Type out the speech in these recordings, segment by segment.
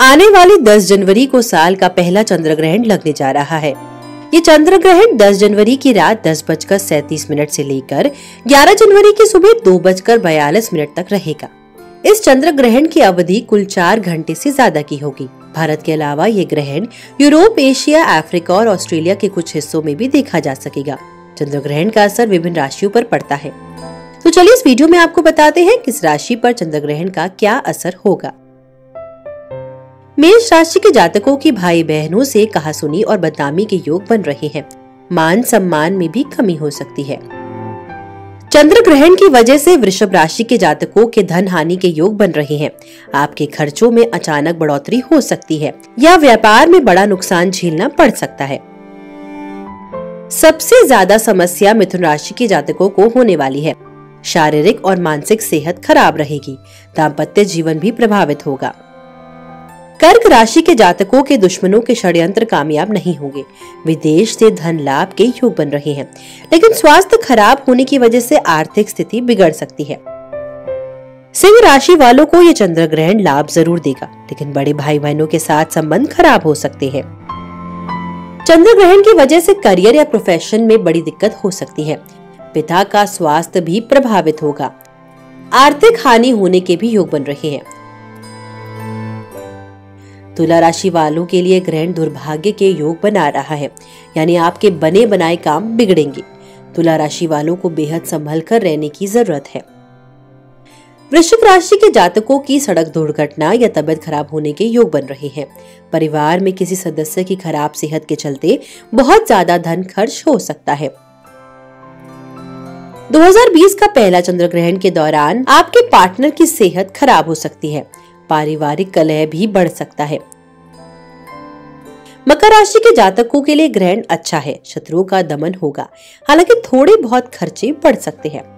आने वाली 10 जनवरी को साल का पहला चंद्र ग्रहण लगने जा रहा है। ये चंद्र ग्रहण 10 जनवरी की रात 10:37 से लेकर 11 जनवरी की सुबह 2:42 तक रहेगा। इस चंद्र ग्रहण की अवधि कुल 4 घंटे से ज्यादा की होगी। भारत के अलावा ये ग्रहण यूरोप, एशिया, अफ्रीका और ऑस्ट्रेलिया के कुछ हिस्सों में भी देखा जा सकेगा। चंद्र ग्रहण का असर विभिन्न राशियों पर पड़ता है। तो चलिए इस वीडियो में आपको बताते हैं किस राशि पर चंद्र ग्रहण का क्या असर होगा। मेष राशि के जातकों की भाई बहनों से कहासुनी और बदनामी के योग बन रहे हैं। मान सम्मान में भी कमी हो सकती है। चंद्र ग्रहण की वजह से वृषभ राशि के जातकों के धन हानि के योग बन रहे हैं। आपके खर्चों में अचानक बढ़ोतरी हो सकती है या व्यापार में बड़ा नुकसान झेलना पड़ सकता है। सबसे ज्यादा समस्या मिथुन राशि के जातकों को होने वाली है। शारीरिक और मानसिक सेहत खराब रहेगी। दाम्पत्य जीवन भी प्रभावित होगा। कर्क राशि के जातकों के दुश्मनों के षड्यंत्र कामयाब नहीं होंगे। विदेश से धन लाभ के योग बन रहे हैं, लेकिन स्वास्थ्य खराब होने की वजह से आर्थिक स्थिति बिगड़ सकती है। सिंह राशि वालों को ये चंद्र ग्रहण लाभ जरूर देगा, लेकिन बड़े भाई बहनों के साथ संबंध खराब हो सकते हैं। चंद्र ग्रहण की वजह से करियर या प्रोफेशन में बड़ी दिक्कत हो सकती है। पिता का स्वास्थ्य भी प्रभावित होगा। आर्थिक हानि होने के भी योग बन रहे हैं। तुला राशि वालों के लिए ग्रहण दुर्भाग्य के योग बना रहा है, यानी आपके बने बनाए काम बिगड़ेंगे। तुला राशि वालों को बेहद संभल कर रहने की जरूरत है। वृश्चिक राशि के जातकों की सड़क दुर्घटना या तबीयत खराब होने के योग बन रहे हैं। परिवार में किसी सदस्य की खराब सेहत के चलते बहुत ज्यादा धन खर्च हो सकता है। 2020 का पहला चंद्र ग्रहण के दौरान आपके पार्टनर की सेहत खराब हो सकती है। पारिवारिक कलह भी बढ़ सकता है। मकर राशि के जातकों के लिए ग्रहण अच्छा है। शत्रुओं का दमन होगा, हालांकि थोड़े बहुत खर्चे बढ़ सकते हैं।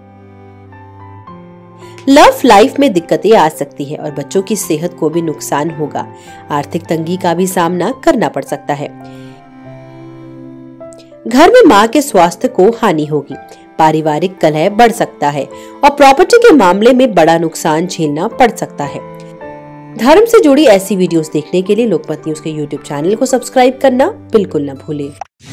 लव लाइफ में दिक्कतें आ सकती है और बच्चों की सेहत को भी नुकसान होगा। आर्थिक तंगी का भी सामना करना पड़ सकता है। घर में मां के स्वास्थ्य को हानि होगी। पारिवारिक कलह बढ़ सकता है और प्रॉपर्टी के मामले में बड़ा नुकसान झेलना पड़ सकता है। धर्म से जुड़ी ऐसी वीडियोस देखने के लिए लोकमत न्यूज के YouTube चैनल को सब्सक्राइब करना बिल्कुल न भूलें।